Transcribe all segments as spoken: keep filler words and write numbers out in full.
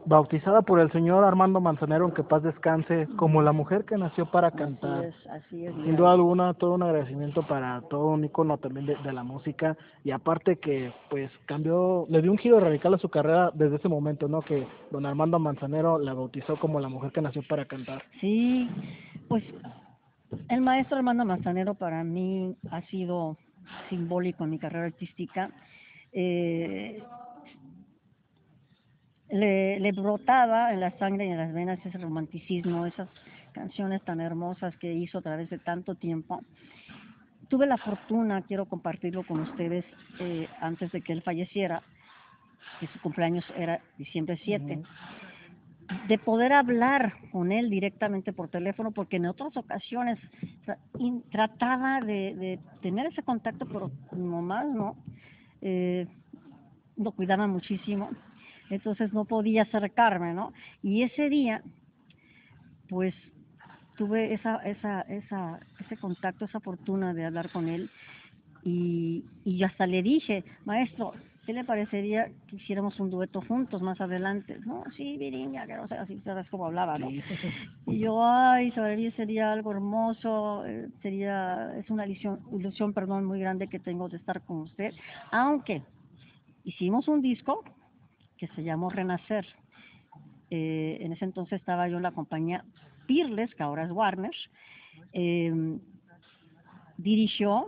bautizada por el señor Armando Manzanero, en que paz descanse, como la mujer que nació para cantar. Así es, así es. Sin duda alguna, todo un agradecimiento para todo un ícono también de, de la música, y aparte que pues cambió, le dio un giro radical a su carrera desde ese momento, ¿no? Que don Armando Manzanero la bautizó como la mujer que nació para cantar. Sí, pues el maestro Armando Manzanero para mí ha sido simbólico en mi carrera artística. Eh, le, le brotaba en la sangre y en las venas ese romanticismo, esas canciones tan hermosas que hizo a través de tanto tiempo. Tuve la fortuna, quiero compartirlo con ustedes, eh, antes de que él falleciera, que su cumpleaños era diciembre siete, uh-huh, de poder hablar con él directamente por teléfono, porque en otras ocasiones tra trataba de, de tener ese contacto, pero nomás no, eh, lo cuidaba muchísimo, entonces no podía acercarme, ¿no? Y ese día, pues, tuve esa, esa, esa, ese contacto, esa fortuna de hablar con él, y, y hasta le dije, maestro, ¿qué le parecería que hiciéramos un dueto juntos más adelante? No, sí, Virinia, que no sé, así sabes cómo hablaba, ¿no? Sí. Y yo, ay, sobre sería algo hermoso, eh, sería, es una ilusión, ilusión, perdón, muy grande que tengo de estar con usted, aunque hicimos un disco que se llamó Renacer. Eh, en ese entonces estaba yo en la compañía Peerless, que ahora es Warner, eh, dirigió,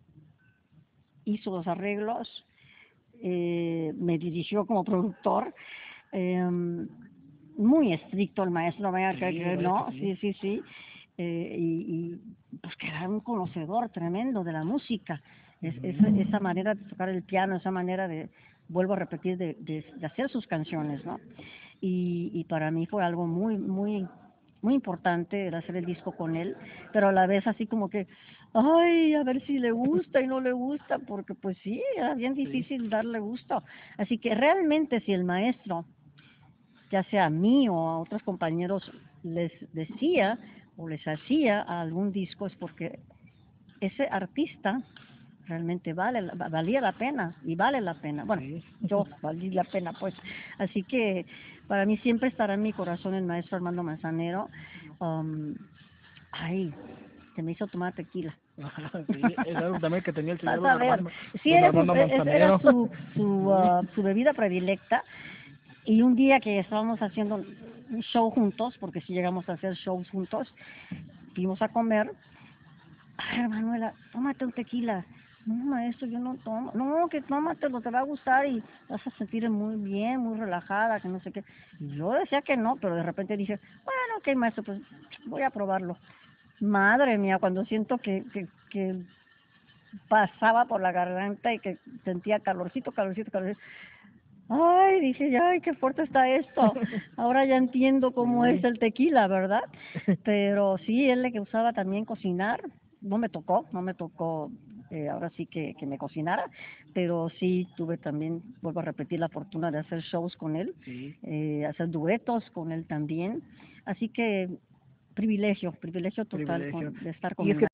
hizo los arreglos, eh, me dirigió como productor, eh, muy estricto el maestro, vaya sí, que no, sí, sí, sí, eh, y, y pues que era un conocedor tremendo de la música, es, es, esa manera de tocar el piano, esa manera de, vuelvo a repetir, de, de, de hacer sus canciones, ¿no? Y, y para mí fue algo muy, muy, muy importante el hacer el disco con él, pero a la vez así como que, ay, a ver si le gusta y no le gusta, porque pues sí, era bien difícil sí. darle gusto. Así que realmente si el maestro, ya sea a mí o a otros compañeros, les decía o les hacía algún disco, es porque ese artista realmente vale, valía la pena y vale la pena. Bueno, sí. yo valí la pena, pues. Así que para mí siempre estará en mi corazón el maestro Armando Manzanero. Um, ay, se me hizo tomar tequila. Sí, es algo también que tenía el señor Vas a ver, Armando, sí, era, su, Manzanero. era su, su, uh, su bebida predilecta. Y un día que estábamos haciendo un show juntos, porque si llegamos a hacer shows juntos, fuimos a comer. Ay, Manuela, tómate un tequila. No, maestro, yo no tomo. No, que tómatelo, te va a gustar y vas a sentir muy bien, muy relajada, que no sé qué. Y yo decía que no, pero de repente dije, bueno, ok, maestro, pues voy a probarlo. Madre mía, cuando siento que, que, que pasaba por la garganta y que sentía calorcito, calorcito, calorcito. Ay, dije, ay, qué fuerte está esto. Ahora ya entiendo cómo sí. es el tequila, ¿verdad? Pero sí, él le usaba también cocinar. No me tocó, no me tocó, eh, ahora sí que, que me cocinara, pero sí tuve también, vuelvo a repetir, la fortuna de hacer shows con él, sí. eh, hacer duetos con él también. Así que privilegio, privilegio total privilegio. Con, de estar con él.